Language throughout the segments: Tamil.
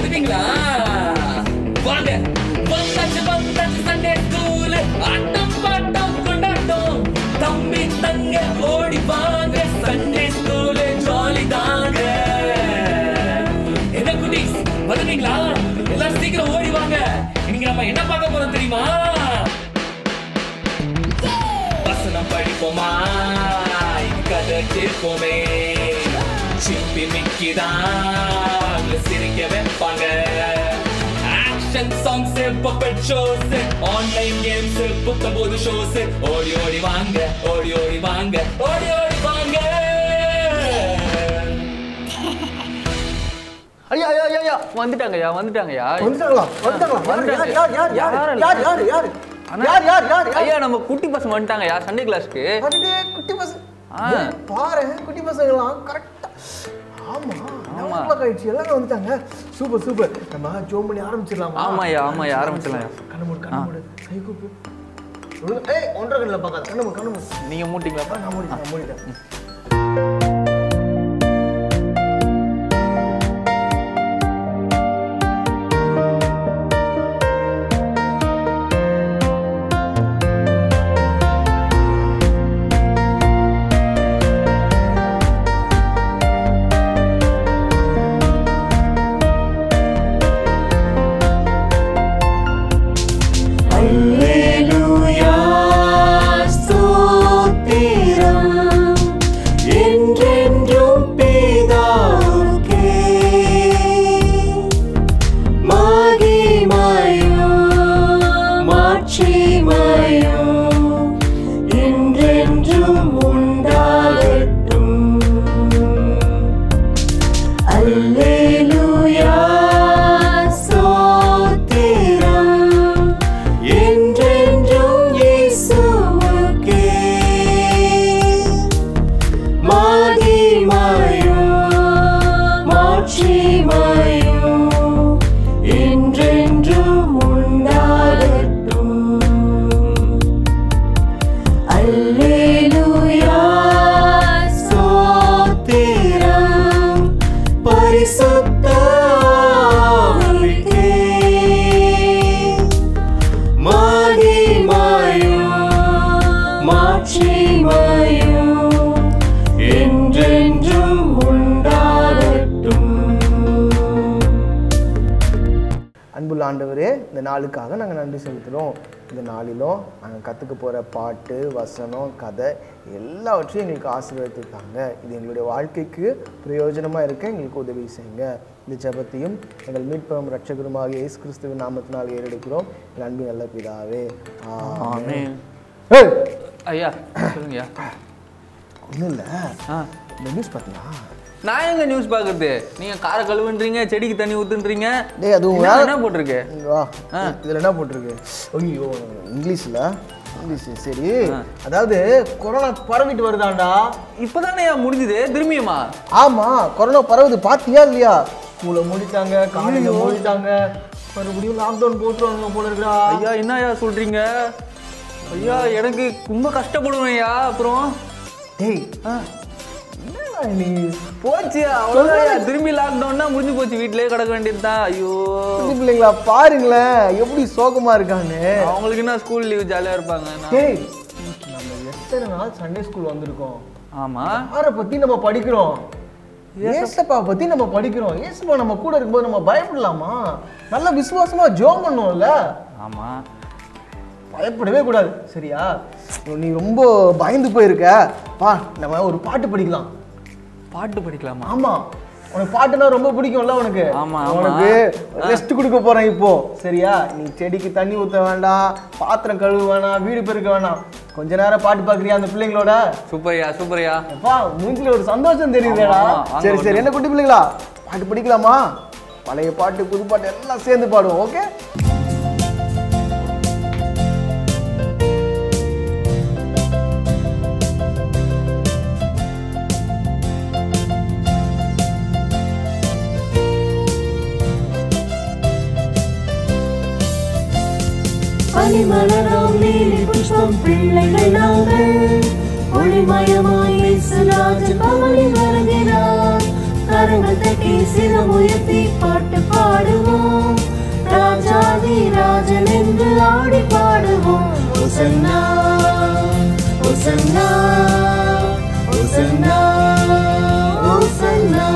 வந்துட்டீங்களா? வாங்க வந்தாச்சு சண்டே ஸ்கூல். ஆட்டம் பாட்டம் கொண்டாட்டம். தம்பி தங்க ஓடி வாங்க. சண்டே ஸ்கூல் ஜாலி தாங்க. என்ன குட்டீஸ் வந்துட்டீங்களா? எல்லாரும் சீக்கிரம் ஓடி வாங்க. இன்னைக்கு நம்ம என்ன பார்க்க போறோம் தெரியுமா? வசனம் படிப்போமா, கதை கேட்போமே. சிப்பி மிக்கிதான் சிரிக்க வைப்பாங்க. Action songs, puppet shows, online games, புத்தம்போது ஷோஸ். ஓடி ஓடி வாங்க, ஓடி ஓடி வாங்க, ஓடி ஓடி வாங்க. ஐயா ஐயா ஐயா வந்துட்டாங்கய்யா வந்துட்டாங்கய்யா. வந்துட்டாங்களா? வந்துட்டாங்களா? யார் யார் யார் யார் யார் யார் யார் யார் யார்? ஐயா நம்ம குட்டி பசங்க வந்துட்டாங்கய்யா சண்டே கிளாஸ்க்கு. அதுவே குட்டி பசங்க. பாரு குட்டி பசங்கலாம் கரெக்ட்டா. ஆமா ஆமா கழிச்சு எல்லாரும் வந்துட்டாங்க. Super super. நம்ம ஜோம் பண்ணி ஆரம்பிச்சிடலாமா? ஆமாய்யா ஆமாய்யா ஆரம்பிச்சிடலாம். கண்ணு மூடு கை கூப்பு. ஏய் ஒன்றரை கண்ணுல பார்க்காத. கண்ணு மூடு. நீங்க மூட்டிங்களாப்பா? நான் மூடிட்டேன். அன்புள்ள ஆண்டவரே, இந்த நாளுக்காக நாங்கள் நன்றி செலுத்துகிறோம். இந்த நாளிலும் நாங்கள் கற்றுக்க போகிற பாட்டு, வசனம், கதை எல்லாவற்றையும் எங்களுக்கு ஆசீர்வதித்தாங்க. இது எங்களுடைய வாழ்க்கைக்கு பிரயோஜனமாக இருக்க எங்களுக்கு உதவி செய்யுங்க. இந்த ஜெபத்தையும் எங்கள் மீட்பரும் இரட்சகருமாக இயேசு கிறிஸ்துவின் நாமத்தினால் ஏறெடுக்கிறோம். எங்கள் அன்பின் நல்ல பிதாவே, ஆமென். ஐயா சொல்லுங்கய்யா. ஒன்றும் இல்லை, இந்த நியூஸ் பார்த்தீங்களா? நான் எங்க நியூஸ் பார்க்குறது? நீங்க காரை கழுவுன்றீங்க, செடிக்கு தண்ணி ஊத்துன்றீங்க. டேய் அது என்ன போட்டிருக்கு? இதில் என்ன போட்டிருக்கு? ஐயோ இங்கிலீஷ். சரி, அதாவது கொரோனா பரவிட்டு வருதாண்டா. இப்பதானே முடிஞ்சுது திரும்பியுமா? ஆமா கொரோனா பரவுது, பாத்தியா இல்லையா? ஸ்கூலை மூடிட்டாங்க, காலேஜை மூடிட்டாங்க, மறுபடியும் லாக்டவுன் போட்டுருவாங்க போல இருக்கா. ஐயா என்னய்யா சொல்றீங்க? ஐயா எனக்கு ரொம்ப கஷ்டப்படுவேன் ஐயா. அப்புறம் டேய் நீ போச்சு அவ்வளோதான். திரும்பி லாக்டவுன்னா முடிஞ்சு போச்சு, வீட்டிலேயே கிடக்க வேண்டியதுதான். ஐயோ பிள்ளைங்களா பாருங்களேன் எப்படி சோகமா இருக்காங்க. அவங்களுக்கு என்ன ஸ்கூல் லீவ் ஜாலியா இருப்பாங்க. டேய் நம்ம எத்தனை நாள் சண்டே ஸ்கூல் வந்திருக்கோம். ஆமா யாரை பத்தி நம்ம படிக்கிறோம்? ஏசப்பா பத்தி நம்ம படிக்கிறோம். ஏசப்பா நம்ம கூட இருக்கும்போது நம்ம பயப்படலாமா? நல்ல விசுவாசமா ஜெபம் பண்ணுவோம்ல. ஆமா பயப்படவே கூடாது சரியா? நீ ரொம்ப பயந்து போயிருக்க, பா நம்ம ஒரு பாட்டு படிக்கலாம். பாட்டு படிக்கலாமா? ஆமா உனக்கு பாட்டுனா ரொம்ப பிடிக்கும்ல உனக்கு. ஆமா உனக்கு ரெஸ்ட் கொடுக்க போறேன் இப்போ சரியா? நீ செடிக்கு தண்ணி ஊற்ற வேண்டாம், பாத்திரம் கழுவ வேணாம், வீடு பெருக்க வேணாம். கொஞ்ச நேரம் பாட்டு பாக்குறியா அந்த பிள்ளைங்களோட? சூப்பர்யா சூப்பர்யா. அப்பா மூஞ்சில ஒரு சந்தோஷம் தெரியுதுடா. சரி சரி என்ன குட்டி பிள்ளைங்களா பாட்டு படிக்கலாமா? பழைய பாட்டு புது பாட்டு எல்லாம் சேர்ந்து பாடுவோம். ஓகே மலராம் நீலி புஷ்பம் பிள்ளைகள் நாங்கள் ஒளிமயமாய் இயேசுராஜன் பவனி வருகிறார். கரங்கள் தட்டி சிரமுயர்த்தி பாட்டு பாடுவோம். ராஜாதி ராஜன் என்று ஆடி பாடுவோம். ஓசன்னா ஓசன்னா ஓசன்னா ஓசன்னா.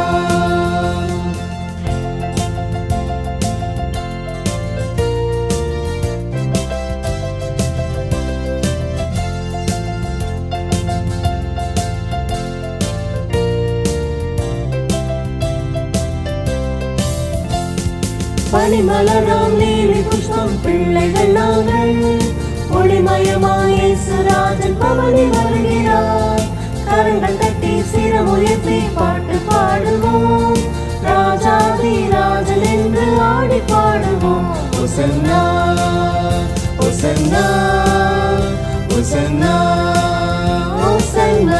பனிமலராம் நீலி புஷ்பம் பிள்ளைகள் நாங்கள், ஒளிமயமாய் இயேசுராஜன் பவனி வருகிறார். கரங்கள் தட்டி சிரமுயர்த்தி பாட்டு பாடுவோம். ராஜாதி ராஜன் என்று ஆடி பாடுவோம். ஓசன்னா ஓசன்னா ஓசன்னா ஓசன்னா.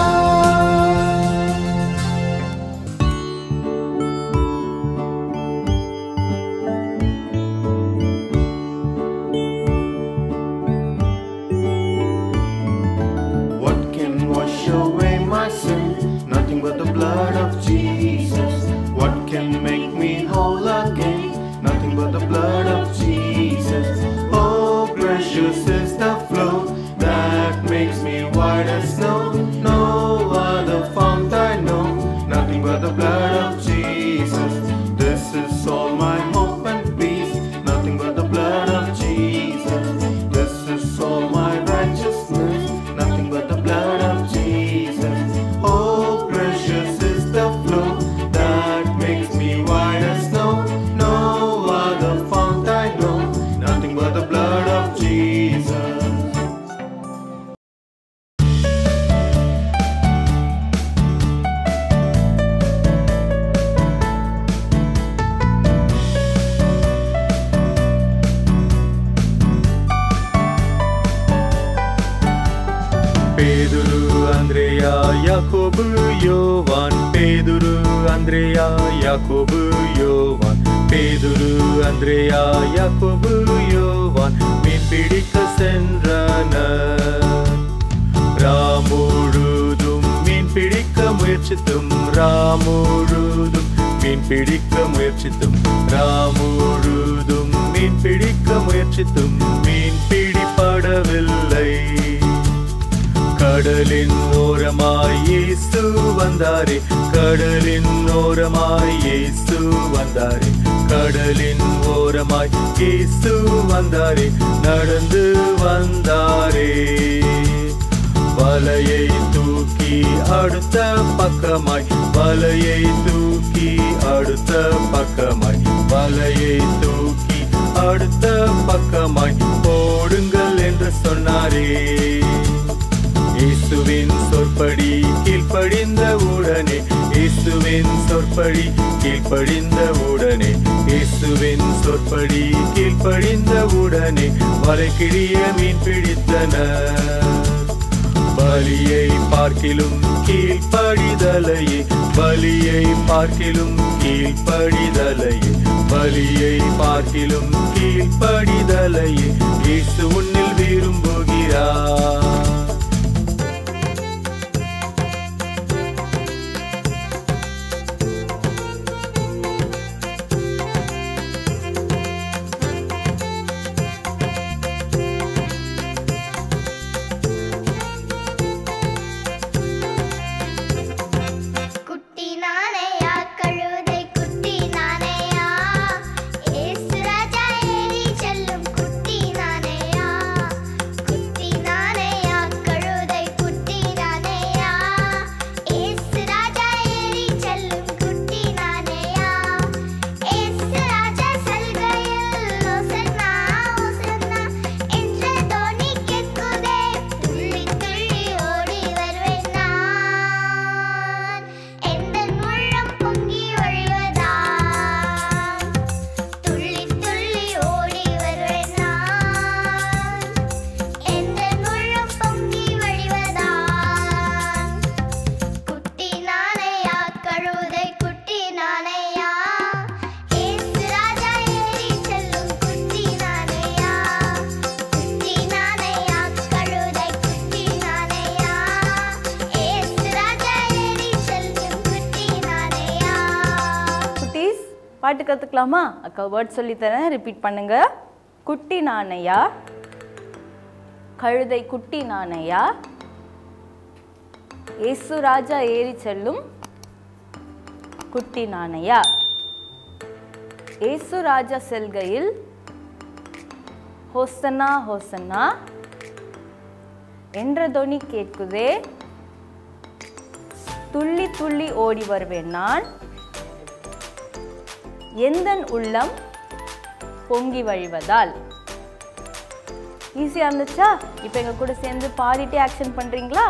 Nothing but the blood of Jesus. What can make me whole again? Nothing but the blood of Jesus. Oh, precious is the flow that makes me white as snow. No other fount I know. Nothing but the blood of Jesus. This is all my hope and peace. Nothing but the blood of Jesus. This is all my righteousness. Nothing but the blood of Jesus. Oh, precious is the flow that makes me white as snow. No other fount I know. Nothing but the blood of Jesus. பேதுரு அந்திரேயா யாக்கோபு யோவான், பேதுரு அந்திரேயா யாக்கோபு யோவான், பேதுரு அந்திரேயா யாக்கோபு யோவான் மீன் பிடிக்க சென்றனர். ராமுழுதும் மீன் பிடிக்க முயற்சித்தும், ராமுழுதும் மீன் பிடிக்க முயற்சித்தும், ராமுழுதும் மீன் பிடிக்க முயற்சித்தும் மீன் பிடிபடவில்லை. கடலின் ஓரமாய் இயேசு வந்தாரே, கடலின் ஓரமாய் இயேசு வந்தாரே, கடலின் ஓரமாய் இயேசு வந்தாரே, நடந்து வந்தாரே. வலையை தூக்கி அடுத்த பக்கமாய், வலையை தூக்கி அடுத்த பக்கமாய், வலையை தூக்கி அடுத்த பக்கமாய் போடுங்கள் என்று சொன்னாரே. இயேசுவின் சொற்படி கீழ்ப்படிந்த உடனே, இயேசுவின் சொற்படி கீழ்ப்படிந்த உடனே, இயேசுவின் சொற்படி கீழ்ப்படிந்த உடனே வலைக்கிழிய மீன் பிடித்தனர். பலியை பார்க்கிலும் கீழ்ப்படிதலையே, பலியை பார்க்கிலும் கீழ்ப்படிதலையே, பலியை பார்க்கிலும் கீழ்ப்படிதலையே இயேசு உன்னில் விரும்புகிறார். குட்டி நானையா பாட்டு கற்றுக்கலாமா? அக்கா வேர்ட் சொல்லித்தரேன், ரிப்பீட் பண்ணுங்க. குட்டி நானையா, கழுதை குட்டி நானையா, ஏசு ராஜா ஏறி செல்லும் குட்டி நானையா. ஏசு ராஜா செல்கையில் ஹோசன்னா ஹோசன்னா என்ற தொனி கேட்குதே, துள்ளி துள்ளி ஓடி வருவேன் நான், எந்தன் உள்ளம் பொங்கி வழிவதால். ஈஸியாக இருந்துச்சா? இப்போ எங்கள் கூட சேர்ந்து பாடிட்டே ஆக்ஷன் பண்ணுறீங்களா?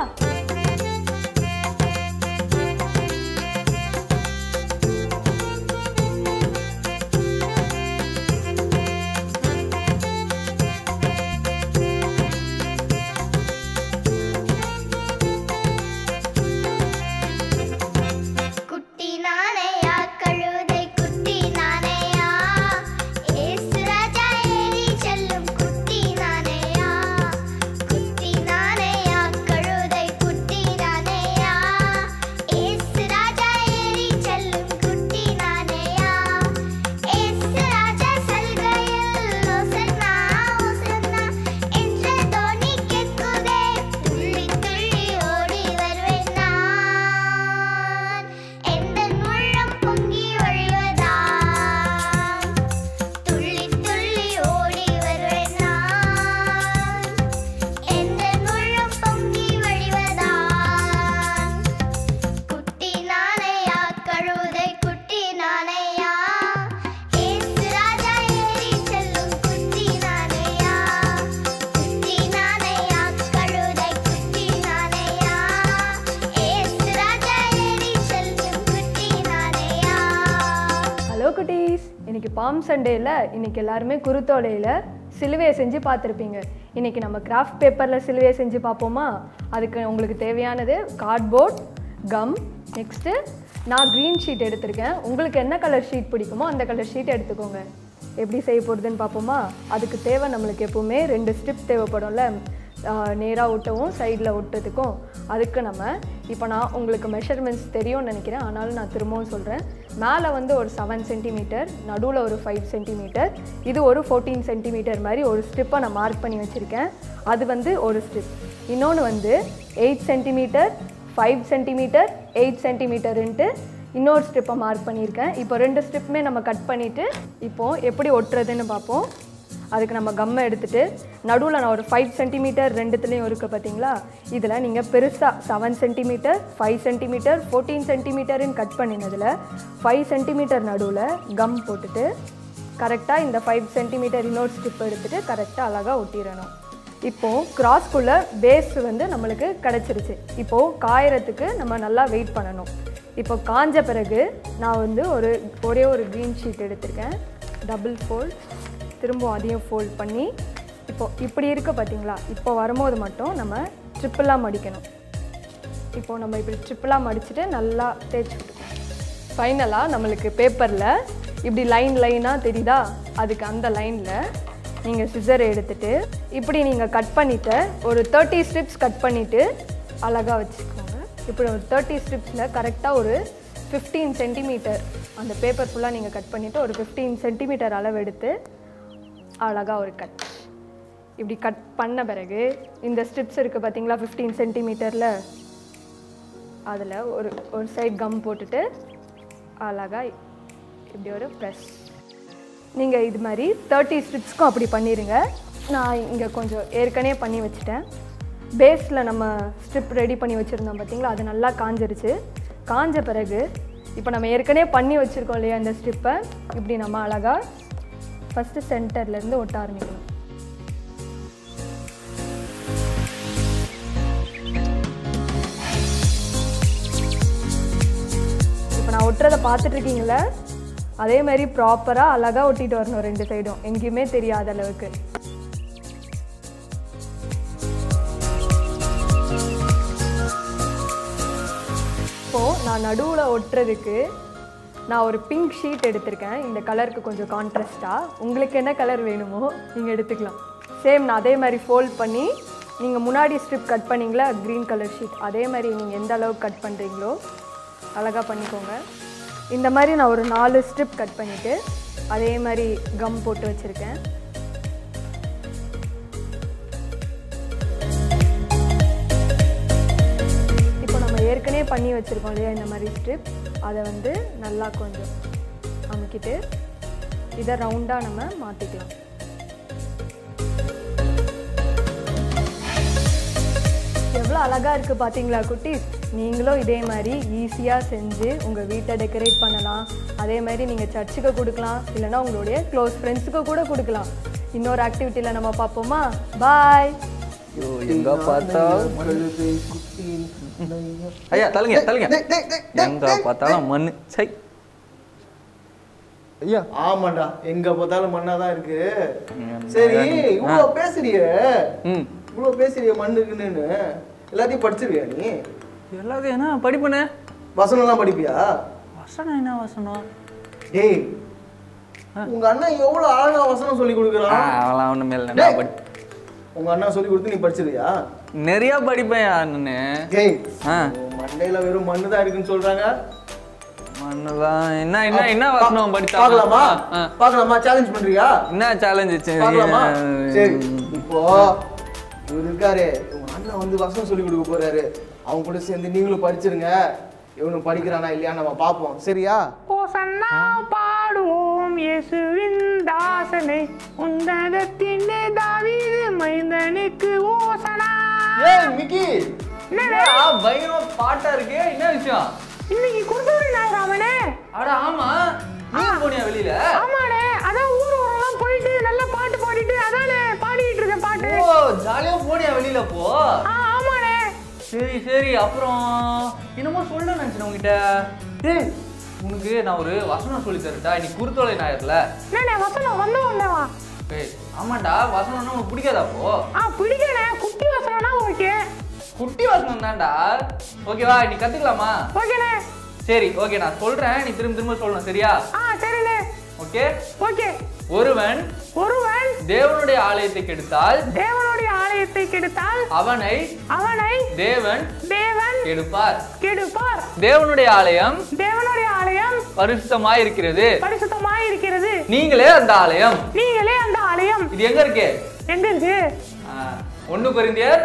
இன்னைக்கு பாம் சண்டேல இன்னைக்கு எல்லாருமே குருத்தோலையில் சிலுவையை செஞ்சு பார்த்துருப்பீங்க. இன்னைக்கு நம்ம கிராஃப்ட் பேப்பரில் சிலுவையை செஞ்சு பார்ப்போமா? அதுக்கு உங்களுக்கு தேவையானது கார்ட்போர்ட், கம், நெக்ஸ்ட்டு நான் க்ரீன் ஷீட் எடுத்திருக்கேன். உங்களுக்கு என்ன கலர் ஷீட் பிடிக்குமோ அந்த கலர் ஷீட் எடுத்துக்கோங்க. எப்படி செய்ய போகிறதுன்னு பார்ப்போமா? அதுக்கு தேவை நம்மளுக்கு எப்போவுமே 2 ஸ்ட்ரிப் தேவைப்படும்ல, நேராக ஒட்டவும் சைடில் ஒட்டுறதுக்கும். அதுக்கு நம்ம இப்போ நான் உங்களுக்கு மெஷர்மெண்ட்ஸ் தெரியும்னு நினைக்கிறேன், ஆனாலும் நான் திரும்பவும் சொல்கிறேன். மேலே வந்து ஒரு 7 சென்டிமீட்டர், நடுவில் ஒரு 5 சென்டிமீட்டர், இது ஒரு 14 சென்டிமீட்டர் மாதிரி ஒரு ஸ்ட்ரிப்பை நான் மார்க் பண்ணி வச்சுருக்கேன். அது வந்து ஒரு ஸ்ட்ரிப். இன்னொன்று வந்து 8 சென்டிமீட்டர், 5 சென்டிமீட்டர், 8 சென்டிமீட்டருன்ட்டு இன்னொரு ஸ்ட்ரிப்பை மார்க் பண்ணியிருக்கேன். இப்போ 2 ஸ்ட்ரிப்புமே நம்ம கட் பண்ணிவிட்டு இப்போது எப்படி ஒட்டுறதுன்னு பார்ப்போம். அதுக்கு நம்ம கம்மை எடுத்துகிட்டு நடுவில் நான் ஒரு 5 சென்டிமீட்டர் ரெண்டுத்துலேயும் இருக்குது பார்த்தீங்களா, இதில் நீங்கள் பெருசாக 7 சென்டிமீட்டர், 5 சென்டிமீட்டர், 14 சென்டிமீட்டருன்னு கட் பண்ணினதில் 5 சென்டிமீட்டர் நடுவில் கம் போட்டுட்டு கரெக்டாக இந்த 5 சென்டிமீட்டர் இன்னொரு ஸ்ட்ரிப் எடுத்துகிட்டு கரெக்டாக அழகாக ஒட்டிடணும். இப்போது கிராஸ்குள்ளே பேஸ் வந்து நம்மளுக்கு கிடச்சிருச்சு. இப்போது காயறதுக்கு நம்ம நல்லா வெயிட் பண்ணணும். இப்போ காஞ்ச பிறகு நான் வந்து ஒரே ஒரு க்ரீன் ஷீட் எடுத்திருக்கேன், டபுள் ஃபோல்ட், திரும்ப அதையும் ஃபோல்ட் பண்ணி இப்படி இருக்க பார்த்தீங்களா, இப்போ வரும்போது மட்டும் நம்ம ட்ரிப்பிளாக மடிக்கணும். இப்போது நம்ம இப்படி ட்ரிப்பிளாக மடிச்சுட்டு நல்லா தேய்ச்சிக்கிட்டோம். ஃபைனலாக நம்மளுக்கு பேப்பரில் இப்படி லைனாக தெரியுதா, அதுக்கு அந்த லைனில் நீங்கள் சிசரை எடுத்துகிட்டு இப்படி நீங்கள் கட் பண்ணிவிட்டு ஒரு 30 ஸ்ட்ரிப்ஸ் கட் பண்ணிவிட்டு அழகாக வச்சுக்கோங்க. இப்படி ஒரு 30 ஸ்ட்ரிப்ஸில் கரெக்டாக ஒரு 15 சென்டிமீட்டர் அந்த பேப்பர் ஃபுல்லாக நீங்கள் கட் பண்ணிவிட்டு ஒரு 15 சென்டிமீட்டர் அளவு எடுத்து அழகாக ஒரு கட். இப்படி கட் பண்ண பிறகு இந்த ஸ்ட்ரிப்ஸ் இருக்குது பார்த்தீங்களா 15 சென்டிமீட்டரில், அதில் ஒரு சைட் கம் போட்டுட்டு அழகாக இப்படி ஒரு ப்ரெஸ். நீங்கள் இது மாதிரி 30 ஸ்ட்ரிப்ஸ்க்கும் அப்படி பண்ணிடுங்க. நான் இங்கே கொஞ்சம் ஏற்கனவே பண்ணி வச்சுட்டேன். பேஸில் நம்ம ஸ்ட்ரிப் ரெடி பண்ணி வச்சுருந்தோம் பார்த்தீங்களா, அது நல்லா காஞ்சிருச்சு. காஞ்ச பிறகு இப்போ நம்ம ஏற்கனவே பண்ணி வச்சுருக்கோம் இல்லையா இந்த ஸ்ட்ரிப்பை, இப்படி நம்ம அழகாக ஃபஸ்ட்டு சென்டர்லேருந்து ஒட்ட ஆரம்பிக்கணும். இப்போ நான் ஒட்டுறதை பார்த்துட்ருக்கீங்களே, அதே மாதிரி ப்ராப்பராக அழகாக ஒட்டிட்டு வரணும் 2 சைடும், எங்கேயுமே தெரியாத அளவுக்கு. இப்போது நான் நடுவில் ஒட்டுறதுக்கு நான் ஒரு பிங்க் ஷீட் எடுத்திருக்கேன். இந்த கலருக்கு கொஞ்சம் கான்ட்ராஸ்ட்டாக உங்களுக்கு என்ன கலர் வேணுமோ நீங்கள் எடுத்துக்கலாம். சேம் நான் அதே மாதிரி ஃபோல்ட் பண்ணி நீங்கள் முன்னாடி ஸ்ட்ரிப் கட் பண்ணிங்களா க்ரீன் கலர் ஷீட், அதே மாதிரி நீங்கள் எந்த அளவுக்கு கட் பண்ணுறீங்களோ அழகாக பண்ணிக்கோங்க. இந்த மாதிரி நான் ஒரு 4 ஸ்ட்ரிப் கட் பண்ணிவிட்டு அதே மாதிரி கம் போட்டு வச்சுருக்கேன். இப்போ நம்ம ஏற்கனவே பண்ணி வச்சுருக்கோம் இல்லையா இந்த மாதிரி ஸ்ட்ரிப், அதை வந்து நல்லா கொஞ்சம் அமுக்கிட்டு இதை ரவுண்டாக நம்ம மாற்றிக்கலாம். எவ்வளோ அழகாக இருக்குது பார்த்தீங்களா குட்டீஸ்? நீங்களும் இதே மாதிரி ஈஸியாக செஞ்சு உங்கள் வீட்டை டெக்கரேட் பண்ணலாம். அதே மாதிரி நீங்கள் சர்ச்சுக்கு கொடுக்கலாம், இல்லைனா உங்களுடைய க்ளோஸ் ஃப்ரெண்ட்ஸுக்கு கூட கொடுக்கலாம். இன்னொரு ஆக்டிவிட்டியில் நம்ம பார்ப்போமா? பாய். எங்க பார்த்தாலும் ஐயா தள்ளுங்க தள்ளுங்க, எங்க பார்த்தாலும் மண்ணு. சை ஐயா ஆமாண்டா, எங்க பார்த்தாலும் மண்ணா தான் இருக்கு. சரி இவ்வளோ பேசுறியே, இவ்வளோ பேசுறிய மண்ணு இருக்குன்னு எல்லாத்தையும் படிச்சிருவியா நீ? எல்லாத்தையும் என்ன படிப்புனே? வசனம்லாம் படிப்பியா? வசனம் என்ன வசனம்? ஏய் உங்க அண்ணன் எவ்வளவு அழகா வசனம் சொல்லி கொடுக்குறான். அதெல்லாம் ஒண்ணுமே இல்லை. உங்க அண்ணா சொல்லி கொடுத்து நீ படிச்சிருவியா? நிறைய படிப்பேன் அண்ணனே. ஏய் மண்டையில வெறும் மண்ணு தான் இருக்குன்னு சொல்றாங்க. மண்ணுதான் என்ன என்ன என்ன வசனம் படிச்சா பார்க்கலாமா? பார்க்கலாமா? சேலஞ்ச் பண்றியா? என்ன சேலஞ்ச்? பார்க்கலாமா? சரி இப்போ இவர் இருக்காரு, உங்க அண்ணன் வந்து வசனம் சொல்லி கொடுக்க போறாரு. அவங்க கூட சேர்ந்து நீங்களும் படிச்சிருங்க. இவனும் படிக்கிறானா இல்லையா நம்ம பார்ப்போம். சரியா? ஓசன்னா பாடுவோம் இயேசுவின் தாசனை, உன்னதத்தின் தாவீது மைந்தனுக்கு ஓசனா. ஏய் மிக்கி, என்னடா பயங்கரமா பாட்டா இருக்கு, என்ன விஷயம்? இன்னைக்கு குருதோலை நாயராமனே. அட ஆமா, நீ போனியா வெளியில? ஆமாடே, அதான் ஊர் ஊரெல்லாம் போயிட்டு நல்ல பாட்டு பாடிட்டு அதானே பாடிட்டு இருக்கேன் பாட்டு. ஓ ஜாலியா போனியா வெளியில போ? ஆமாடே. சரி சரி, அப்புறம் என்னமோ சொல்ல நினைச்சேன் உங்ககிட்ட. டேய் உனக்கு நான் ஒரு வசனம் சொல்லி தரட்டா? இன்னைக்கு குருத்தோலை ஞாயிறுல. என்னண்ணே வசனம் வந்த உடனேவா? ஏய் ஆமாண்டா, வசனம்னா உனக்கு பிடிக்காதா? அப்போ பிடிக்கணே, குட்டி வசனம்னா ஓகே. குட்டி வசனம் தான்டா. ஓகேவா, நீ கத்துக்கலாமா? ஓகேண்ணே. சரி ஓகே, நான் சொல்றேன், நீ திரும்ப திரும்ப சொல்லணும். சரியா? சரிண்ணே. Okay okay. ஒருவன் தேவனுடைய ஆலயத்தை கெடுத்தால், தேவனுடைய ஆலயத்தை கெடுத்தால் அவனை அவனை தேவன் தேவன் கெடுப்பார். கெடுப்பார். தேவனுடைய ஆலயம் தேவனுடைய ஆலயம் பரிசுத்தமாய் இருக்கிறது. பரிசுத்தமாய் இருக்கிறது. நீங்களே அந்த ஆலயம். நீங்களே அந்த ஆலயம். இது எங்க இருக்கு? எங்க இருக்கு? 1 கொரிந்தியர்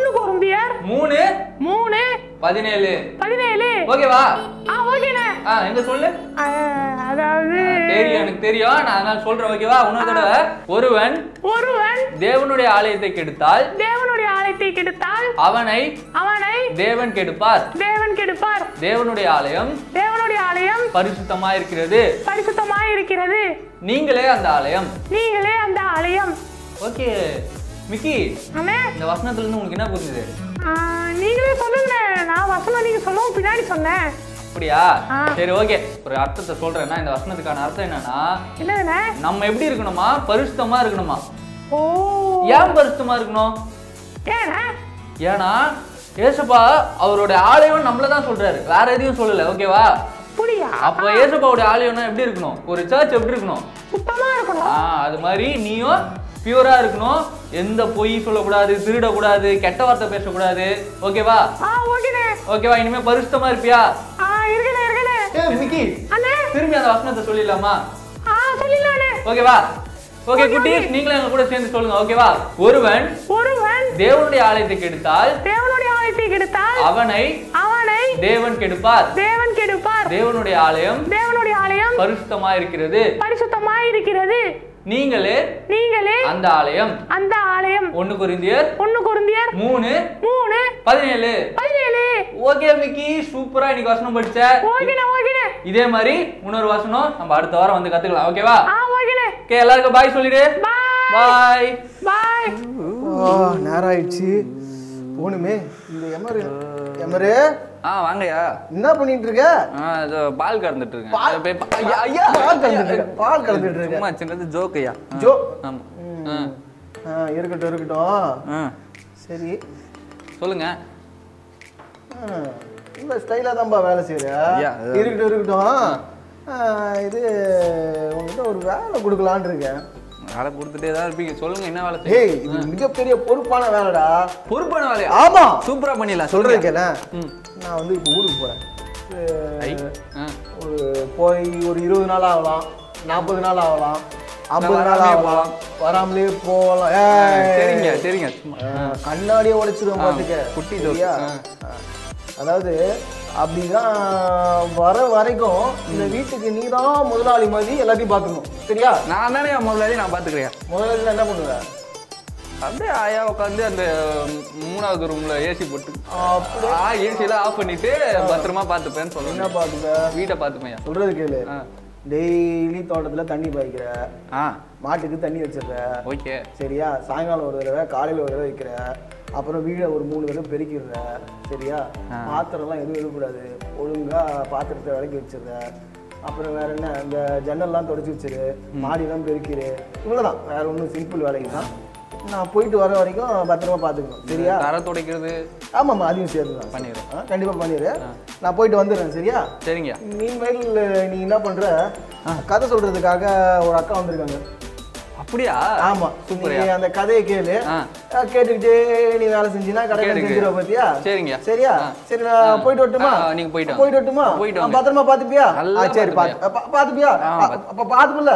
3:17. ஓகேவா? ஓகேண்ணே. எங்க சொல்லு. அதாவது தெரியும், எனக்கு தெரியும், நான் அதனால சொல்றேன். ஓகேவா? இன்னொரு தடவை. ஒருவன் தேவனுடைய ஆலயத்தை கெடுத்தால், தேவனுடைய ஆலயத்தை கெடுத்தால் அவனை அவனை தேவன் கெடுப்பார். தேவன் கெடுப்பார். தேவனுடைய ஆலயம் தேவனுடைய ஆலயம் பரிசுத்தமாய் இருக்கிறது. பரிசுத்தமாய் இருக்கிறது. நீங்களே அந்த ஆலயம். நீங்களே அந்த ஆலயம். ஓகே மிக்கி, இந்த வசனத்துல இருந்து உங்களுக்கு என்ன புரிஞ்சுது? நீங்களே சொல்லுங்க. நான் வசனம் நீங்க சொல்லவும் பின்னாடி சொன்னேன். அப்படியா? சரி ஓகே, ஒரு அர்த்தத்தை சொல்றேன்னா, இந்த வசனத்துக்கான அர்த்தம் என்னன்னா, நம்ம எப்படி இருக்கணுமா? பரிசுத்தமா இருக்கணுமா. ஏன் பரிசுத்தமா இருக்கணும்? ஏன்னா ஏசப்பா அவருடைய ஆலயம் நம்மளதான் சொல்றாரு, வேற எதையும் சொல்லல. ஓகேவா? அப்ப ஏசப்பாவுடைய ஆலயம்னா எப்படி இருக்கணும்? ஒரு சர்ச் எப்படி இருக்கணும்? சுத்தமா இருக்கணும். அது மாதிரி நீயும் பியூரா இருக்கணும். எந்த பொய் சொல்லக்கூடாது, திருடக்கூடாது, கெட்ட வார்த்தை பேசக்கூடாது. ஓகேவா? ஓகேவா? இனிமே பரிசுத்தமா இருப்பியா? திரும்பி அந்த வசனத்தை சொல்லிடலாமா? ஓகேவா? ஓகே குட்டீஸ், நீங்களும் எங்க கூட சேர்ந்து சொல்லுங்க. ஓகேவா? ஒருவன் தேவனுடைய ஆலயத்தை கெடுத்தால், அவனை தேவன் கெடுப்பார். தேவனுடைய ஆலயம் பரிசுத்தமா இருக்கிறது. நீங்களே அந்த ஆலயம். 1 கொரிந்தியர் 3:17. ஓகே மிக்கி, சூப்பரா இன்னைக்கு வசனம் படிச்ச. இதே மாதிரி இன்னொரு வசனம் நம்ம அடுத்த வாரம் வந்து கத்துக்கலாம். ஓகேவா? ஓகே, எல்லாருக்கும் பாய் சொல்லிடு. பாய் பாய். நேரம் ஆயிடுச்சு, போணுமே. இந்த எமரு வாங்கயா. என்ன பண்ணிட்டு இருக்க? பால் கறந்துட்டு இருக்கேன். பால் கறந்துட்டு இருக்கேன். சும்மா சின்னது ஜோக்கையா. ஆமா. இருக்கட்டும். சரி சொல்லுங்க. இந்த ஸ்டைலா தான்பா வேலை செய்யற. இருக்கட்டும். இது உங்ககிட்ட ஒரு வேலை கொடுக்கலான்னு இருக்கேன். வேலை கொடுத்துட்டே தான் இருப்பீங்க. சொல்லுங்க, என்ன வேலை? ஏய், இது மிகப்பெரிய பொறுப்பான வேலைடா. பொறுப்பான வேலையா? ஆமா, சூப்பரா பண்ணிடலாம். சொல்றேன் கேள. நான் வந்து இப்போ ஊருக்கு போறேன். ஒரு போய் ஒரு 20 நாள் ஆகலாம், 40 நாள் ஆகலாம், 50 நாள் ஆகலாம், வராமலே போகலாம். சரிங்க சரிங்க. கண்ணாடியே உடைச்சிடும் பார்த்துக்க குட்டி சரியா? அதாவது அப்படிதான் வர வரைக்கும் இந்த வீட்டுக்கு நீ தான் முதலாளி மாதிரி எல்லாத்தையும் பார்த்துக்கணும் சரியா? நான் தானே முதலாளி, நான் பார்த்துக்கிறேன். முதலாளி என்ன பண்ணுவேன்? அப்படியே ஆயா உட்காந்து அந்த 3வது ரூம்ல ஏசி போட்டு ஏசியெல்லாம் ஆஃப் பண்ணிட்டு பத்திரமா பார்த்துப்பேன்னு சொல்லுங்க. என்ன பார்த்துப்பேன்? வீட்டை பார்த்துப்பேன். சொல்றது கேளு. டெய்லி தோட்டத்துல தண்ணி பாய்க்கிற, மாட்டுக்கு தண்ணி வச்சிடுற, ஓகே சரியா? சாயங்காலம் ஒரு தடவை, காலையில் ஒரு தடவை வைக்கிற, அப்புறம் வீடை ஒரு 3 தடவை பெருக்கிடுற சரியா? பாத்திரம்லாம் எதுவும் இருக்கக்கூடாது, ஒழுங்கா பாத்திரத்தை விளக்கி வச்சிடுற. அப்புறம் வேற என்ன, இந்த ஜன்னல்லாம் தொடச்சி வச்சிரு, மாடிலாம் பெருக்கிடு. இவ்வளோதான், வேற ஒன்றும் சிம்பிள் வேலைக்கு தான். நான் போயிட்டு வர வரைக்கும் பத்திரமா பார்த்துக்கணும் சரியா? தர துடைக்கிறது ஆமாம்மா, அதையும் சேர்த்து தான் பண்ணிடுறேன். கண்டிப்பாக பண்ணிடு. நான் போயிட்டு வந்துடுறேன் சரியா? சரிங்க. மீன்மேல் நீ என்ன பண்ற, கதை சொல்றதுக்காக ஒரு அக்கா வந்திருக்காங்க. அப்படியா? ஆமா, நீ அந்த கதையை கேளு, கேட்டுக்கிட்டே நீ வேலை செஞ்சினா கடையில செஞ்சிருவ பத்தியா? சரிங்க. சரியா? சரி, நான் போயிட்டு வரட்டுமா? நீங்க போயிட்டு வரட்டுமா? பத்திரமா பாத்துப்பியா? சரி, பாத்துப்பியா? அப்ப பாத்துக்கல.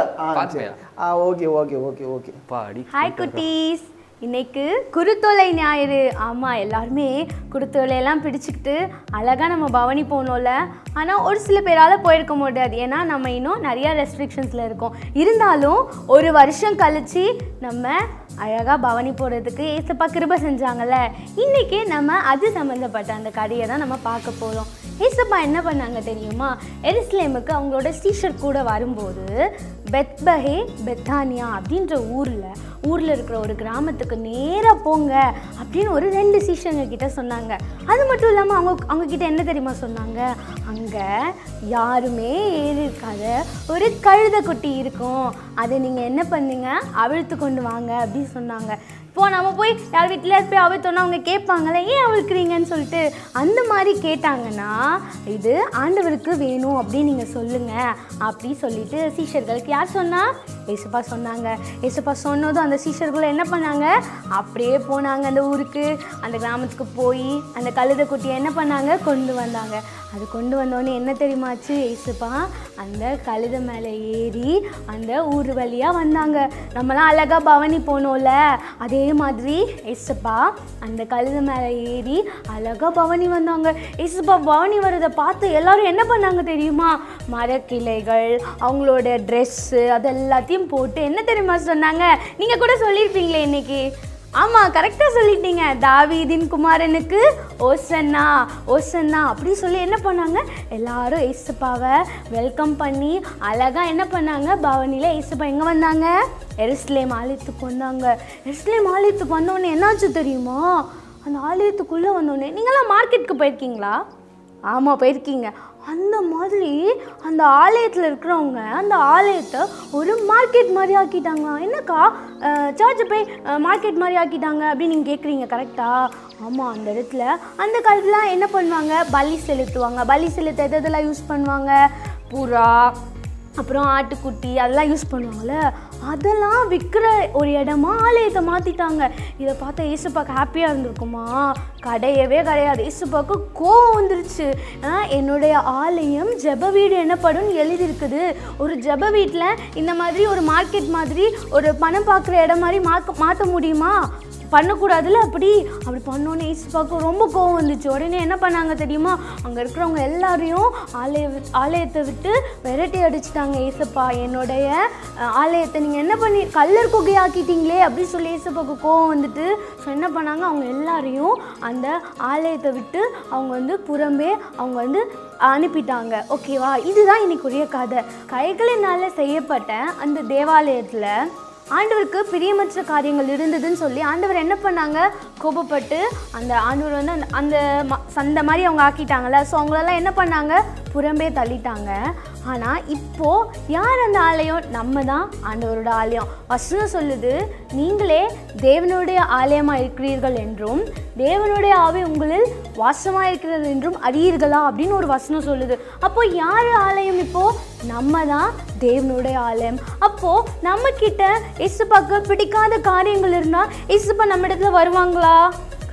Okay okay okay okay. Hi குட்டீஸ், இன்னைக்கு குருத்தோலை ஞாயிறு. ஆமாம், எல்லாருமே குருத்தோலையெல்லாம் பிடிச்சிக்கிட்டு அழகாக நம்ம பவனி போகணும்ல. ஆனால் ஒரு சில பேரால் போயிருக்க முடியாது, ஏன்னா நம்ம இன்னும் நிறையா ரெஸ்ட்ரிக்ஷன்ஸில் இருக்கோம். இருந்தாலும் ஒரு வருஷம் கழித்து நம்ம அழகாக பவனி போகிறதுக்கு ஏசப்பா கிருபை செஞ்சாங்கல்ல. இன்றைக்கி நம்ம அது சம்மந்தப்பட்ட அந்த கதையை தான் நம்ம பார்க்க போகிறோம். ஏசப்பா என்ன பண்ணாங்க தெரியுமா? எருசலேமுக்கு அவங்களோட சீஷர் கூட வரும்போது பெத்பகே பெத்தானியா அப்படின்ற ஊரில் இருக்கிற ஒரு கிராமத்துக்கு நேராக போங்க அப்படின்னு ஒரு 2 சீஷங்க கிட்ட சொன்னாங்க. அது மட்டும் இல்லாமல் அவங்க கிட்ட என்ன தெரியுமா சொன்னாங்க? அங்கே யாருமே ஏறி இருக்காத ஒரு கழுதை குட்டி இருக்கும், அதை நீங்கள் என்ன பண்ணுங்க, அவிழ்த்து கொண்டு வாங்க அப்படின்னு சொன்னாங்க. இப்போது நம்ம போய் யார் வீட்டில் போய் அவிழ்த்தோன்னா அவங்க கேட்பாங்களே, ஏன் அவிழ்க்கிறீங்கன்னு சொல்லிட்டு. அந்த மாதிரி கேட்டாங்கன்னா இது ஆண்டவருக்கு வேணும் அப்படின்னு நீங்கள் சொல்லுங்கள் அப்படி சொல்லிட்டு சீஷர்களுக்கு யார் சொன்னா? ஏசப்பா சொன்னாங்க. ஏசப்பா சொன்னதும் அந்த சீஷர்கள் என்ன பண்ணாங்க? அப்படியே போனாங்க அந்த ஊருக்கு, அந்த கிராமத்துக்கு போய் அந்த கழுதை குட்டியை என்ன பண்ணாங்க? கொண்டு வந்தாங்க. அது கொண்டு வந்தோடனே என்ன தெரியுமாச்சு? ஏசப்பா அந்த கழுதை மேலே ஏறி அந்த ஊர் வழியாக வந்தாங்க. நம்மளாம் அழகாக பவனி போனோம்ல, அதே மாதிரி ஏசப்பா அந்த கழுதை மேலே ஏறி அழகாக பவனி வந்தாங்க. ஏசப்பா பவனி வர்றதை பார்த்து எல்லாரும் என்ன பண்ணாங்க தெரியுமா? மரக்கிளைகள், அவங்களோட ட்ரெஸ்ஸு, அது எல்லாத்தையும் போட்டு என்ன தெரியுமா சொன்னாங்க? நீங்கள் கூட சொல்லியிருப்பீங்களே இன்னைக்கு. ஆமாம், கரெக்டாக சொல்லிட்டீங்க. தாவீதின் குமாரனுக்கு ஓசன்னா ஓசன்னா அப்படி சொல்லி என்ன பண்ணாங்க? எல்லாரும் ஏசப்பாவை வெல்கம் பண்ணி அழகாக என்ன பண்ணாங்க? பவனியில் ஏசப்பா எங்கே வந்தாங்க? எருசலேம் ஆலயத்துக்கு வந்தாங்க. எருசலேம் ஆலயத்துக்கு வந்தோடனே என்னாச்சு தெரியுமா? அந்த ஆலயத்துக்குள்ளே வந்தோடனே, நீங்களாம் மார்க்கெட்டுக்கு போயிருக்கீங்களா? ஆமாம், போயிருக்கீங்க. அந்த மாதிரி அந்த ஆலயத்தில் இருக்கிறவங்க அந்த ஆலயத்தை ஒரு மார்க்கெட் மாதிரி ஆக்கிட்டாங்களாம். என்னக்கா சர்ச்சை போய் மார்க்கெட் மாதிரி ஆக்கிட்டாங்க அப்படின்னு நீங்கள் கேட்குறீங்க, கரெக்டாக? ஆமாம், அந்த இடத்துல அந்த காலத்துலாம் என்ன பண்ணுவாங்க? பலி செலுத்துவாங்க. பலி செலுத்த எதெல்லாம் யூஸ் பண்ணுவாங்க? புறா, அப்புறம் ஆட்டுக்குட்டி, அதெல்லாம் யூஸ் பண்ணுவாங்கள்ல, அதெல்லாம் விற்கிற ஒரு இடமா ஆலயத்தை மாற்றிட்டாங்க. இதை பார்த்தா ஏசப்பாக்கு ஹாப்பியாக இருந்திருக்குமா? கிடையவே கிடையாது. ஏசப்பாவுக்கு கோவம் வந்துருச்சு. என்னுடைய ஆலயம் ஜெப வீடு என்னப்படும் எழுதியிருக்குது. ஒரு ஜெப வீட்டில் இந்த மாதிரி ஒரு மார்க்கெட் மாதிரி ஒரு பணம் பார்க்குற இடம் மாதிரி மாற்ற முடியுமா? பண்ணக்கூடாதுல்ல. அப்படி பண்ணோன்னே ஏசப்பாவுக்கு ரொம்ப கோவம் வந்துச்சு. உடனே என்ன பண்ணாங்க தெரியுமா? அங்கே இருக்கிறவங்க எல்லாரையும் ஆலயத்தை விட்டு விரட்டி அடிச்சிட்டாங்க. ஏசப்பா என்னுடைய ஆலயத்தை நீங்கள் என்ன பண்ணி கல்லர் குகையாக்கிட்டீங்களே அப்படின்னு சொல்லி ஏசப்பாவுக்கு கோவம் வந்துட்டு. ஸோ என்ன பண்ணாங்க? அவங்க எல்லாரையும் அந்த ஆலயத்தை விட்டு அவங்க புறம்பே அவங்க அனுப்பிட்டாங்க. ஓகேவா? இதுதான் இன்னைக்குரிய கதை. கைகளினால் செய்யப்பட்ட அந்த தேவாலயத்தில் ஆண்டவருக்கு பிரியமற்ற காரியங்கள் இருந்ததுன்னு சொல்லி ஆண்டவர் என்ன பண்ணாங்க? கோபப்பட்டு அந்த ஆண்டவர் அந்த சந்தை மாதிரி அவங்க ஆக்கிட்டாங்கல்ல. ஸோ அவங்களெல்லாம் என்ன பண்ணாங்க? புறம்பே தள்ளிட்டாங்க. ஆனால் இப்போது யார் அந்த ஆலயம்? நம்ம தான் ஆண்டவரோட ஆலயம். வசனம் சொல்லுது, நீங்களே தேவனுடைய ஆலயமாக இருக்கிறீர்கள் என்றும் தேவனுடைய ஆவி உங்களில் வாசமாக இருக்கிறது என்றும் அறியீர்களா அப்படின்னு ஒரு வசனம் சொல்லுது. அப்போது யார் ஆலயம்? இப்போது நம்ம தான் தேவனுடைய ஆலயம். அப்போது நம்மக்கிட்ட இயேசுப்பாக்கு பிடிக்காத காரியங்கள் இருந்தால் இயேசுப்பா நம்ம இடத்துல வருவாங்களா?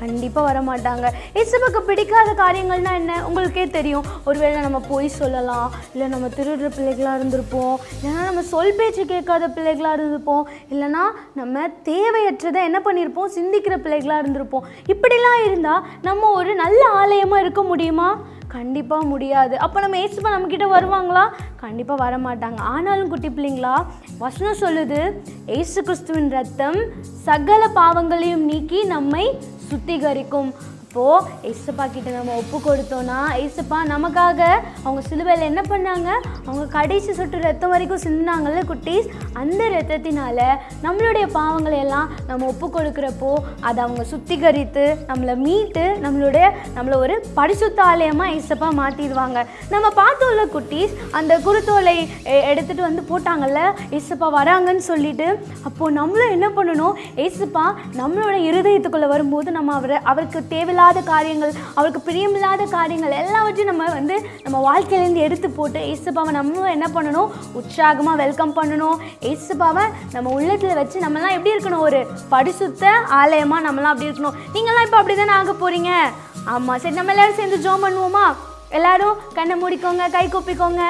கண்டிப்பாக வர மாட்டாங்க. ஏசப்பாக்கு பிடிக்காத காரியங்கள்னா என்ன உங்களுக்கே தெரியும். ஒருவேளை நம்ம போய் சொல்லலாம், இல்லை நம்ம திருடுற பிள்ளைகளாக இருந்திருப்போம், இல்லைன்னா நம்ம சொல் பேச்சு கேட்காத பிள்ளைகளாக இருந்திருப்போம், இல்லைன்னா நம்ம தேவையற்றதை என்ன பண்ணியிருப்போம் சிந்திக்கிற பிள்ளைகளாக இருந்திருப்போம். இப்படிலாம் இருந்தால் நம்ம ஒரு நல்ல ஆலயமாக இருக்க முடியுமா? கண்டிப்பாக முடியாது. அப்போ நம்ம ஏசப்பா நம்மக்கிட்ட வருவாங்களா? கண்டிப்பாக வர மாட்டாங்க. ஆனாலும் குட்டி பிள்ளைங்களா, வசனம் சொல்லுது, ஏசு கிறிஸ்துவின் ரத்தம் சகல பாவங்களையும் நீக்கி நம்மை சுத்திகரிக்கும். அப்போது ஏசப்பா கிட்ட நம்ம ஒப்பு கொடுத்தோன்னா ஏசப்பா நமக்காக அவங்க சிலுவையில் என்ன பண்ணாங்க? அவங்க கடைசி சொட்டு ரத்தம் வரைக்கும் சிந்தினாங்கல்ல குட்டீஸ், அந்த ரத்தத்தினால நம்மளுடைய பாவங்களை எல்லாம் நம்ம ஒப்பு கொடுக்குறப்போ அதை அவங்க சுத்திகரித்து நம்மளை மீட்டு நம்மளை ஒரு பரிசுத்த ஆலயமாக ஏசப்பா மாற்றிடுவாங்க. நம்ம பார்த்தோம்ல குட்டீஸ், அந்த குருத்தோலை எடுத்துகிட்டு வந்து போட்டாங்கல்ல ஏசப்பா வராங்கன்னு சொல்லிட்டு. அப்போது நம்மளும் என்ன பண்ணணும்? ஏசப்பா நம்மளோட இருதயத்துக்குள்ளே வரும்போது நம்ம அவருக்கு தேவையில்லாத காரியங்கள், அவருக்கு பிரியமில்லாத காரியங்கள் எல்லாவற்றையும் நம்ம வாழ்க்கையிலேருந்து எடுத்து போட்டு ஏசப்பாவை நம்ம என்ன பண்ணணும்? உற்சாகமாக வெல்கம் பண்ணணும். ஏசப்பாவை நம்ம உள்ளத்தில் வச்சு நம்மலாம் எப்படி இருக்கணும்? ஒரு பரிசுத்த ஆலயமாக நம்மலாம் அப்படி இருக்கணும். நீங்களாம் இப்போ அப்படி தானே ஆக போகிறீங்க. ஆமாம், சரி நம்ம எல்லோரும் சேர்ந்து ஜெபம் பண்ணுவோமா? எல்லாரும் கண்ணை மூடிக்கோங்க, கை கூப்பிக்கோங்க.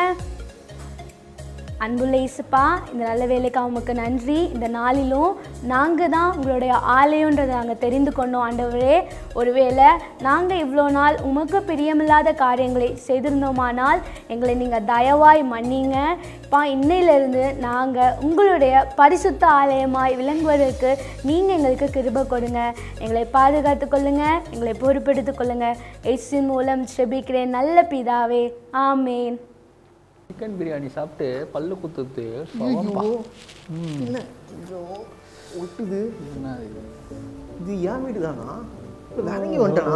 அன்புள்ள இயேசுப்பா, இந்த நல்ல வேலைக்காக உமக்கு நன்றி. இந்த நாளிலும் நாங்கள் தான் உங்களுடைய ஆலயன்றதை நாங்கள் தெரிந்து கொண்டோம் ஆண்டவரே. ஒருவேளை நாங்கள் இவ்வளோ நாள் உமக்கு பிரியமில்லாத காரியங்களை செய்திருந்தோமானால் எங்களை நீங்கள் தயவாய் மன்னிங்க. இன்னையிலிருந்து நாங்கள் உங்களுடைய பரிசுத்த ஆலயமாய் விளங்குவதற்கு நீங்கள் எங்களுக்கு கிருபை கொடுங்க. எங்களை பாதுகாத்து கொள்ளுங்க, எங்களை பொறுப்பெடுத்து கொள்ளுங்க. இயேசுவின் மூலம் ஜெபிக்கிறேன் நல்ல பிதாவே, ஆமேன். சிக்கன் பிரியாணி சாப்பிட்டு பல்லு குத்துது. என்ன ஒட்டுது? இது ஏன் வீடு தானா? வேற எங்கேயும் வந்துட்டனா?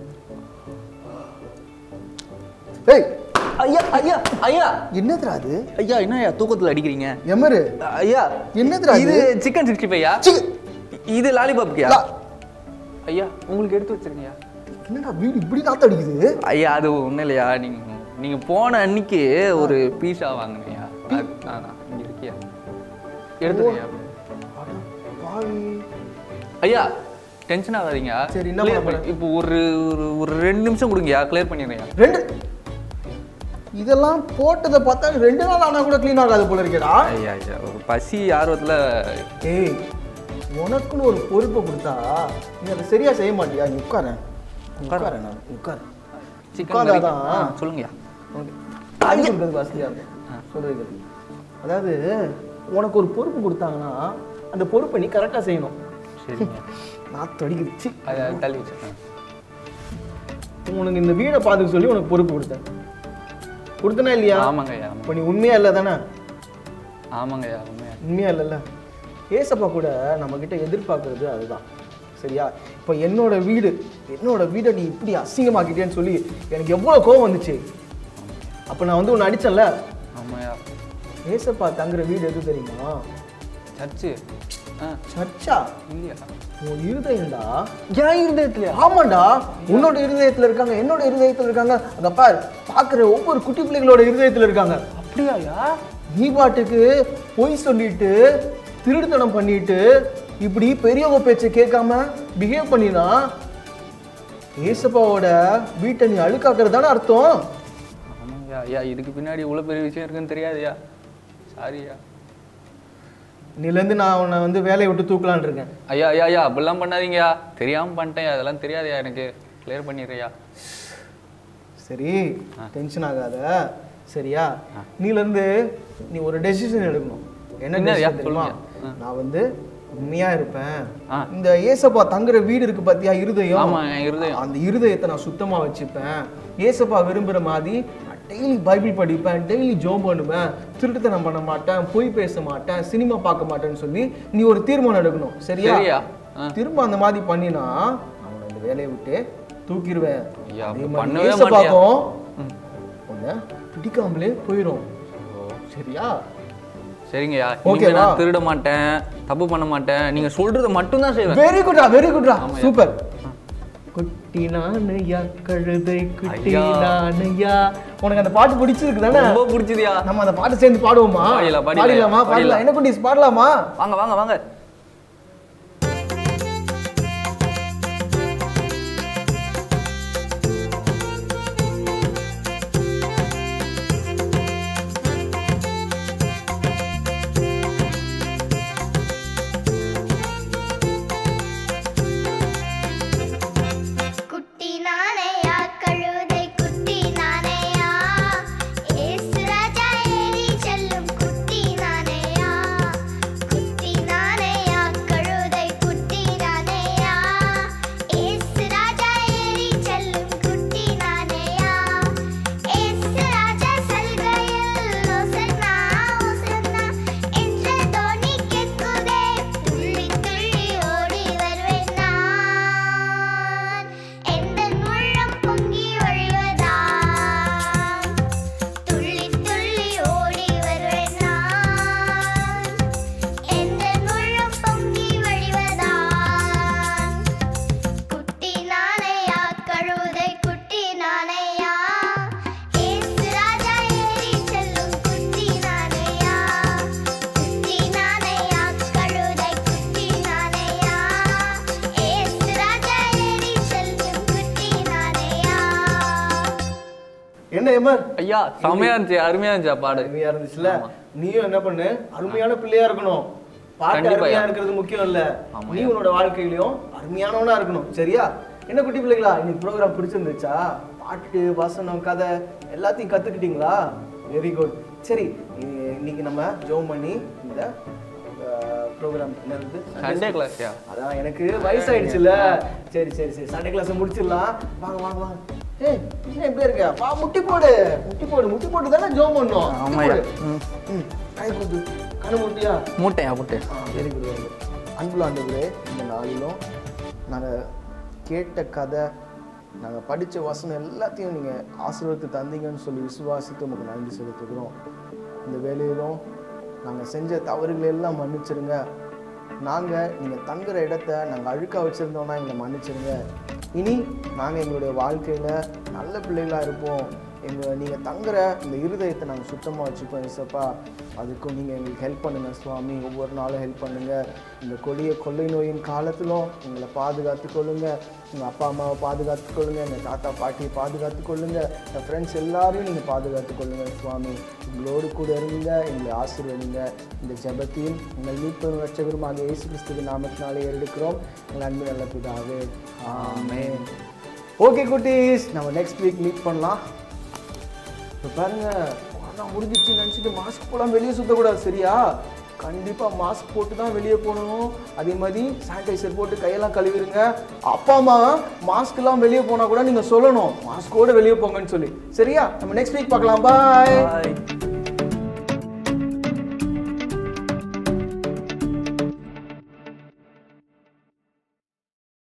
ஏய் ஐயா ஐயா ஐயா, என்னதுடா அது? ஐயா என்னய்யா தூக்கத்தில் அடிக்கிறீங்க? எமரு ஐயா என்னதுடா இது? சிக்கன் 65. இது லாலிபாப்க்கியா? ஐயா உங்களுக்கு எடுத்து வச்சிருக்கீங்க. என்னடா வீடு இப்படி காத்து அடிக்குது? ஐயா அது ஒன்றும் இல்லையா, நீங்கள் போன அன்னைக்கு ஒரு பீஸா வாங்கினியா? இங்கே இருக்கியா? எடுத்துக்கியா? ஐயா டென்ஷன் ஆகாதீங்க. சரி, என்ன இப்போ ஒரு 2 நிமிஷம் கொடுங்கயா, கிளியர் பண்ணிடுறேன். 2 இதெல்லாம் போட்டதை பார்த்தா 2 நாள் ஆனால் கூட க்ளீன் ஆகாது போல இருக்கேடா. ஐயா ஐயா ஒரு பசி ஆர்வத்தில். ஏய், உனக்குன்னு ஒரு பொறுப்பை கொடுத்தா நீ அதை சரியா செய்ய மாட்டியா? நீ உட்காரேன் நான் உட்காரேன். சொல்லுங்கய்யா. சொல்றது அதாவது உனக்கு ஒரு பொறுப்பு கொடுத்தாங்கன்னா அந்த பொறுப்பை நீ கரெக்டாக செய்யணும். சரிங்க. நான் தடிக்கிடுச்சு அதை தள்ளி வச்சுருக்கேன். உனக்கு இந்த வீடை பார்த்துக்க சொல்லி உனக்கு பொறுப்பு கொடுத்தனா இல்லையா? ஆமாங்கய்யா. இப்போ நீ உண்மையா இல்லை தானே? ஆமாங்கய்யா உண்மையா இல்லைல்ல? ஏசப்பா கூட நம்மக்கிட்ட எதிர்பார்க்கறது அதுதான். சரியா? இப்போ என்னோட வீடை நீ இப்படி அசிங்கமாக்கிட்டேன்னு சொல்லி எனக்கு எவ்வளோ கோவம் வந்துச்சு. அப்போ நான் வந்து உன்னை அடிச்சேன்ல. ஆமாயா. ஏசப்பா தங்குற வீடு எது தெரியுமா? சர்ச்சு. சர்ச்சா? இல்லையா, உன் இருதயம்டா. என் இருதயத்துலையா? ஆமாண்டா, உன்னோட இருதயத்தில் இருக்காங்க, என்னோட இருதயத்தில் இருக்காங்க. அங்கே பார், பார்க்குற ஒவ்வொரு குட்டி பிள்ளைகளோட இருதயத்தில் இருக்காங்க. அப்படியாயா? நீ பாட்டுக்கு பொய் சொல்லிட்டு திருடுத்தனம் பண்ணிட்டு இப்படி பெரியவங்க பேச்சை கேட்காம பிஹேவ் பண்ணினா ஏசப்பாவோட வீட்டை நீ அழுக்காக்குறது தானே அர்த்தம். ஆமாங்கய்யா. ஐயா இதுக்கு பின்னாடி இவ்வளோ பெரிய விஷயம் இருக்குன்னு தெரியாதுயா. சாரியா. நீலேருந்து நான் உன்னை வந்து வேலையை விட்டு தூக்கலான் இருக்கேன். ஐயா ஐயா ஐயா அப்படிலாம் பண்ணாதீங்கயா. தெரியாமல் பண்ணிட்டேன், அதெல்லாம் தெரியாதுயா எனக்கு. கிளியர் பண்ணிடுறியா? சரி, டென்ஷன் ஆகாத. சரியா? நீலேருந்து நீ ஒரு டெசிஷன் எடுக்கணும். என்ன தெரியுமா? நான் வந்து உண்மையா இருப்பேன். இந்த ஏசப்பா தங்குற வீடு இருக்கு பாத்தியா, இருதயம், அந்த இருதயத்தை நான் சுத்தமா வச்சுப்பேன். ஏசப்பா விரும்புற மாதிரி டெய்லி பைபிள் படிப்பேன், டெய்லி ஜோம் பண்ணுவேன், திருட்டுத்தனம் பண்ண மாட்டேன், பொய் பேச மாட்டேன், சினிமா பார்க்க மாட்டேன்னு சொல்லி நீ ஒரு தீர்மானம் எடுக்கணும். சரியா? திரும்ப அந்த மாதிரி பண்ணினா அவனை இந்த வேலையை விட்டு தூக்கிடுவேன். ஏசப்பாக்கும் உன்னை பிடிக்காமலே போயிடும். சரியா? சரிங்கய்யா. நான் திருட மாட்டேன், தப்பு பண்ண மாட்டேன், நீங்க சொல்றத மட்டும் தான் செய்வேன். வெரி குட்ரா, வெரி குட்ரா, சூப்பர். குட்டி நானையா கழுதை குட்டி நானையா. உனக்கு அந்த பாட்டு பிடிச்சிருக்கு தானே? ரொம்ப பிடிச்சதியா. நம்ம அந்த பாட்டு சேர்ந்து பாடுவோமா? பாடலாமா? பாடலாம். என்ன குட்டீஸ் பாடலாமா? வாங்க வாங்க வாங்க. என்ன எமர் ஐயா செமையா இருந்துச்சு, அருமையா இருந்துச்சா பாடு. அருமையா இருந்துச்சுல. நீயும் என்ன பண்ணு, அருமையான பிள்ளையா இருக்கணும். பாட்டு கண்டிப்பா. அருமையா இருக்கிறது முக்கியம் இல்ல, நீ உன்னோட வாழ்க்கையிலயும் அருமையானவனா இருக்கணும். சரியா? என்ன குட்டி பிள்ளைகளா, இன்னைக்கு ப்ரோக்ராம் பிடிச்சிருந்துச்சா? பாட்டு, வசனம், கதை எல்லாத்தையும் கத்துக்கிட்டீங்களா? Very good. சரி, இன்னைக்கு நம்ம ஜெபம் பண்ணி இந்த ப்ரோக்ராம் என்னது சண்டே கிளாஸ்யா? அதான் எனக்கு வயசாயிடுச்சுல. சரி சரி சரி, சண்டே கிளாஸ் முடிச்சிடலாம். வாங்க வாங்க வாங்க. ஏய், என்ன இப்படி இருக்க? வா, முட்டி போடு முட்டி போடு முட்டி போட்டு தானே ஜெபம் பண்ணோம். ஆமாய்யா. கை போட்டு கண்ணு முட்டியா? மூட்டையா மூட்டை. Very good very good. அன்புள்ள ஆண்டவரே, இந்த நாளிலும் நாங்கள் கேட்ட கதை, நாங்கள் படித்த வசனம் எல்லாத்தையும் நீங்கள் ஆசீர்வாதத்தை தந்தீங்கன்னு சொல்லி விசுவாசித்து உங்களுக்கு நன்றி செலுத்துகிறோம். இந்த வேலையிலும் நாங்கள் செஞ்ச தவறுகளை எல்லாம் மன்னிச்சிருங்க. நாங்கள் நீங்கள் தங்குற இடத்த நாங்கள் அழுக்காக வச்சுருந்தோன்னா எங்களை மன்னிச்சிருங்க. இனி நாங்கள் எங்களுடைய வாழ்க்கையில் நல்ல பிள்ளைகளாக இருப்போம். நீங்கள் தங்குற இந்த இருதயத்தை நாங்கள் சுத்தமாக வச்சுப்போம் இசப்பா. அதுக்கும் நீங்கள் எங்களுக்கு ஹெல்ப் பண்ணுங்கள் சுவாமி. ஒவ்வொரு நாளும் ஹெல்ப் பண்ணுங்கள். இந்த கொள்ளை நோயின் காலத்திலும் எங்களை பாதுகாத்து கொள்ளுங்கள். எங்கள் அப்பா அம்மாவை பாதுகாத்து கொள்ளுங்கள். எங்கள் தாத்தா பாட்டியை பாதுகாத்து கொள்ளுங்கள். என் ஃப்ரெண்ட்ஸ் எல்லாரையும் நீங்கள் பாதுகாத்து கொள்ளுங்கள் சுவாமி. எங்களோடு கூட இருங்க, எங்களை ஆசீர்வதிங்க. இந்த ஜெபத்தையும் எங்கள் மீட்பெரும் இரட்சகருமாக இயேசு கிறிஸ்துவின் நாமத்தினாலே எடுக்கிறோம் எங்கள் அன்பு நல்ல பிதாவே, ஆமென். ஓகே குட்டீஸ், நம்ம நெக்ஸ்ட் வீக் மீட் பண்ணலாம். இப்போ பாருங்க, கொரோனா முடிஞ்சிச்சு நினச்சிட்டு மாஸ்க் போடாமல் வெளியே சுற்றக்கூடாது. சரியா? கண்டிப்பாக மாஸ்க் போட்டு தான் வெளியே போகணும். அதே மாதிரி சானிடைசர் போட்டு கையெல்லாம் கழுவிடுங்க. அப்பா அம்மா மாஸ்க்லாம் வெளியே போனால் கூட நீங்கள் சொல்லணும் மாஸ்கோடு வெளியே போங்கன்னு சொல்லி. சரியா? நம்ம நெக்ஸ்ட் வீக் பார்க்கலாம். பாய்.